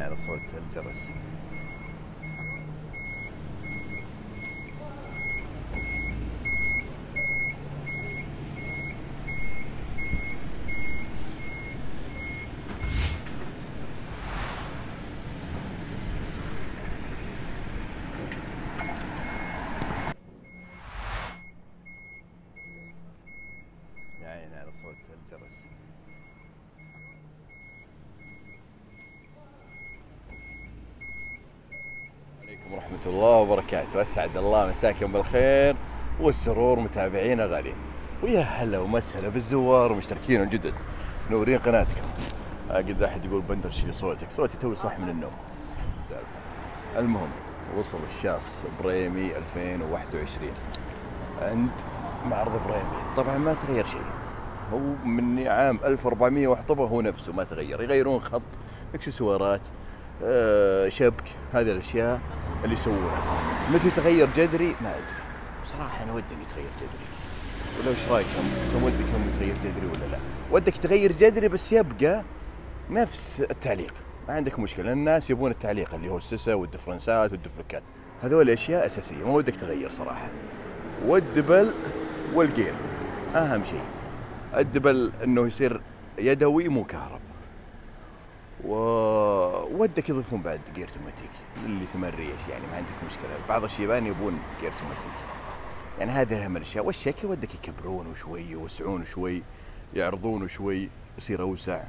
على صوت الجرس. يا عيني على صوت الجرس. عليكم ورحمة الله وبركاته، أسعد الله مساكم بالخير والسرور متابعينا غاليين، ويا هلا ومسهلا بالزوار ومشتركين الجدد نورين قناتكم. قد أحد يقول بندرش في صوتك، صوتي توي صح من النوم. المهم وصل الشاص بريمي 2021 عند معرض بريمي. طبعا ما تغير شيء، هو من عام 1400 وحطبه هو نفسه ما تغير. يغيرون خط، اكسسوارات، شبك، هذه الاشياء اللي يسوونها. متى تغير جذري ما ادري بصراحه. انا ودي يتغير جذري، ولا ايش رايكم؟ كم ودكم يتغير جذري ولا لا؟ ودك تغير جذري بس يبقى نفس التعليق، ما عندك مشكله. الناس يبون التعليق اللي هو السسه والدفرنسات والدفلكات، هذول اشياء اساسيه ما ودك تغير صراحه. والدبل والجير اهم شيء. الدبل انه يصير يدوي مو كهرب، ودك يضيفون بعد جير اوتوماتيك اللي 8 ريش، يعني ما عندك مشكله. بعض الشيبان يبون جير اوتوماتيك، يعني هذه اهم الاشياء. والشكل ودك يكبرونه شوي، يوسعونه شوي، يعرضونه شوي، يصير اوسع.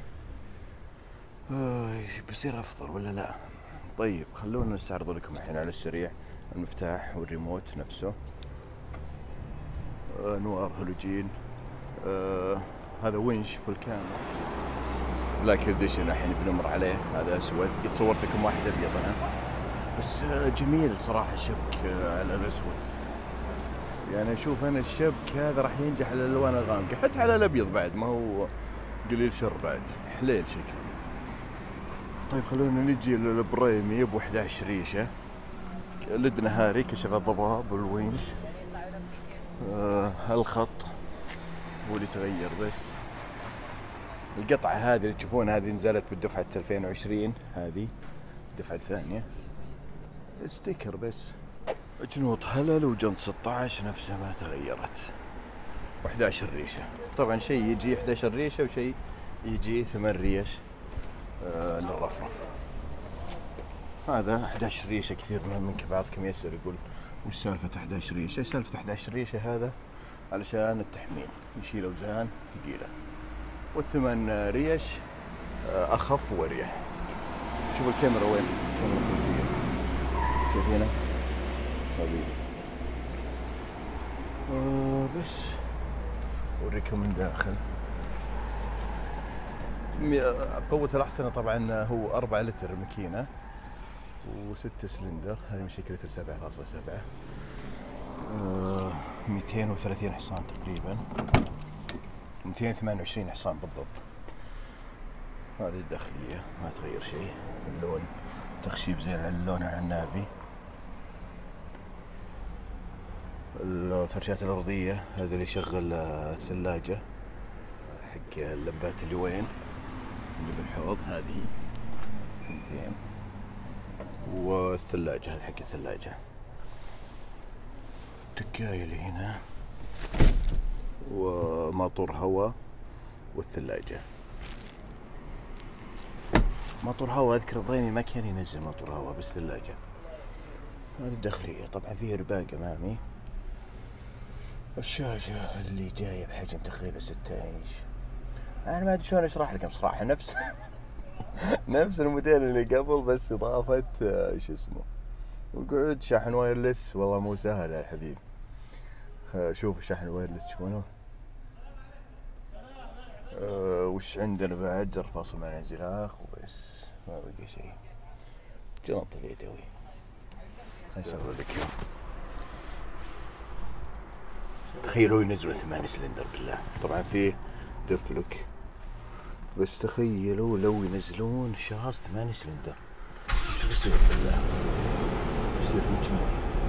بيصير افضل ولا لا؟ طيب خلونا نستعرض لكم الحين على السريع المفتاح والريموت نفسه. انوار هالوجين. هذا ونش في الكاميرا بلاك اديشن الحين بنمر عليه. هذا اسود، قد صورت لكم واحد ابيض انا، بس جميل صراحه الشبك على الاسود. يعني اشوف انا الشبك هذا راح ينجح على الالوان الغامقه، حتى على الابيض بعد ما هو قليل شر، بعد حليل شكله. طيب خلونا نجي للبريمي ب 11 ريشه، لد نهاري، كشف الضباب والونش. الخط هو اللي تغير بس. القطعة هذه اللي تشوفونها هذه نزلت بالدفعة 2020، هذه الدفعة الثانية. ستيكر بس. جنوط هلل وجنط 16 نفسها ما تغيرت. 11 ريشة. طبعا شيء يجي 11 ريشة وشيء يجي 8 ريش للرفرف. هذا 11 ريشة. كثير منك بعضكم يسأل يقول وش سالفة 11 ريشة؟ سالفة 11 ريشة هذا علشان التحميل، يشيل أوزان ثقيلة. والثمان ريش أخف وأريح. شوف الكاميرا وين؟ الكاميرا الخلفية. شوف هنا حبيبي. بس أوريكم من داخل. قوة الأحصنة طبعا هو 4 لتر ماكينة و6 سلندر. هذه مشكلة 7.7. 230 حصان تقريبا، 228 حصان بالضبط. هذه الداخلية ما تغير شيء. اللون تخشيب زي اللون العنابي. الفرشات الأرضية هذا اللي يشغل الثلاجة حق اللمبات اللي وين اللي بالحوض، هذه 2. والثلاجة هذه حق الثلاجة. التكاية اللي هنا وماطور هواء. والثلاجة ماطور هواء. اذكر بريمي ما كان ينزل ماطور هواء بس ثلاجة. هذه الداخلية طبعا فيها رباق امامي. الشاشة اللي جاية بحجم تقريبا 6 انش. انا ما ادري شلون اشرح لكم صراحة. نفس نفس الموديل اللي قبل بس اضافة شو اسمه، وقعد شاحن وايرلس. والله مو سهل يا حبيب. شوف الشاحن الوايرلس تشوفونه. وش عندنا بعد؟ زر فاصل مع الانزلاق وبس، ما بقى شيء. جنط اليدوي خليني اصور لك. تخيلوا ينزلوا 8 سلندر بالله. طبعا فيه دفلك، بس تخيلوا لو ينزلون شاص 8 سلندر وش بيصير بالله؟ بيصير مجنون.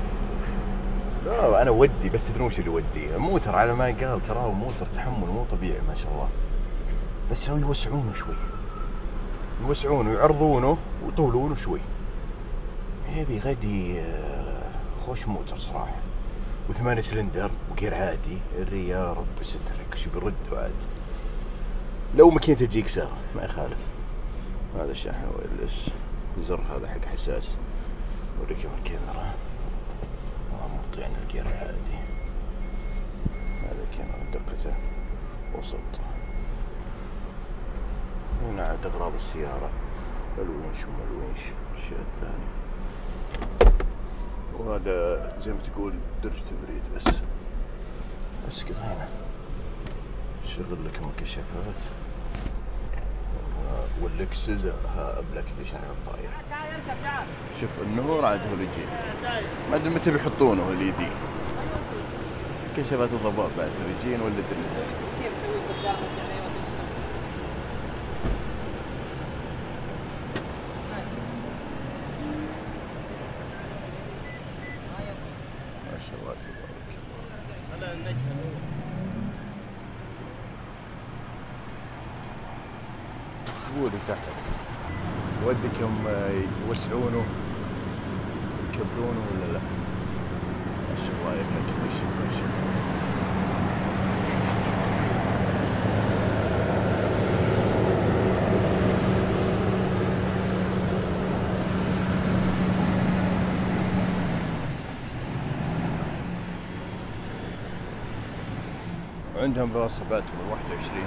لا انا ودي، بس تدرون وش اللي ودي؟ الموتر على ما قال تراه موتر تحمل مو طبيعي ما شاء الله. بس لو يوسعونه شوي، يوسعونه ويعرضونه ويطولونه شوي. يبي غدي خوش موتر صراحة، و8 سلندر وغير عادي. يا رب سترك شو بيرد عاد. لو ماكينته تجيك سار ما يخالف. هذا الشاحن وايرلس، الزر هذا حق حساس. اوريكم الكاميرا مطيعنا الجير عادي. هذا الكاميرا دقته وسط. هنا عاد اغراض السيارة، الونش وما الونش الشيء الثاني. وهذا زي ما تقول درجة تبريد بس. اسقط هنا شغل لكم الكشافات والاكسس. ابلك ليش على الطاير. شوف النور عاد هو يجي، ما ادري متى بيحطونه LED. كشافات الضباب بعد يجين ولا الدنيا. ما شاء الله تبارك الله. خذولي تحت ودكم يوسعونه يكبرونه ولا لا. ما شاء الله يبنى كل شيء ما شاء الله. عندهم بوصباتهم 21.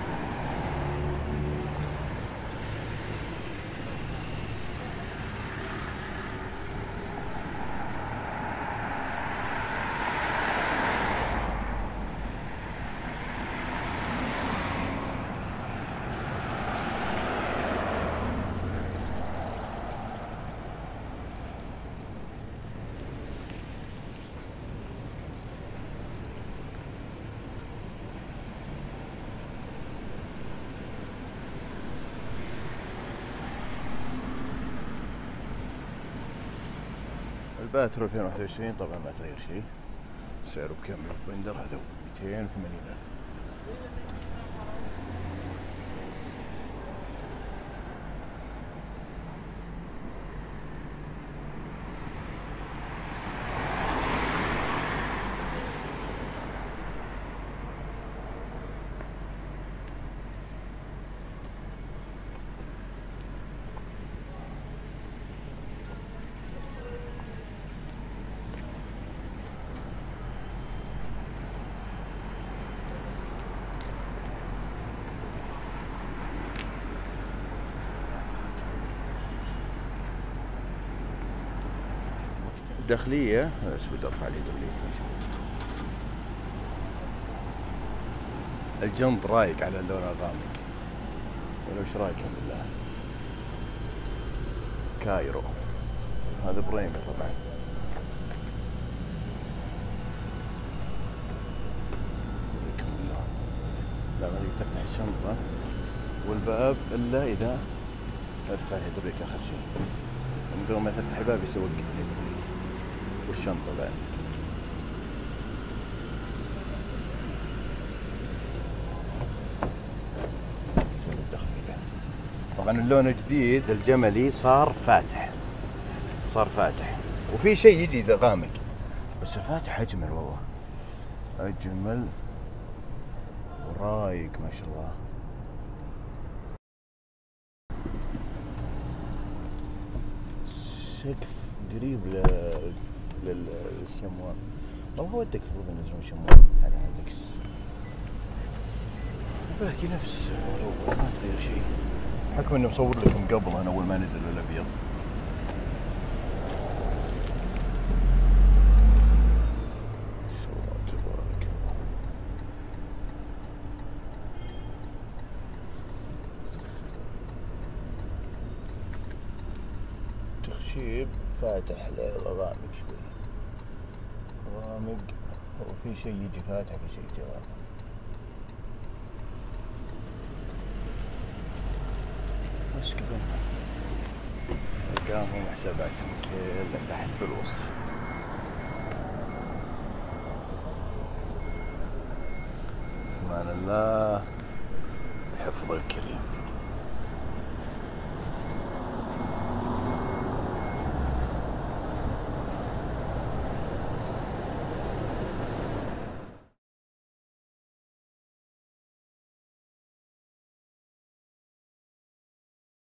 الباترو 2021 طبعا ما تغير شيء. سعره بكم بندر هذا 280,000. داخلية اسود ارفع الهيدروليك. الجنط رايق على اللون الغامق. ولا وش رايكم بالله؟ كايرو هذا بريمي طبعا. لا ما تفتح الشنطة والباب الا اذا ارتفع الهيدروليك اخر شيء. من دون ما تفتح الباب يوقف الهيدروليك والشنطة بعد. طبعا اللون الجديد الجملي صار فاتح، صار فاتح، وفي شيء يجي اذا غامق، بس الفاتح اجمل والله، اجمل ورايق ما شاء الله. سقف قريب للشموع. والله ودك المفروض ينزلون شموع على هالدكس. باقي نفس الاول ما تغير شيء، حكم اني مصور لكم قبل انا اول ما نزل الابيض. تبارك الله. تخشيب فاتح للغامق شوي، غامق وفي شيء يجي فاتح في شيء يجي غامق. بس كذا ارقامهم وحساباتهم كلها تحت بالوصف. امان الله، حفظ الكريم.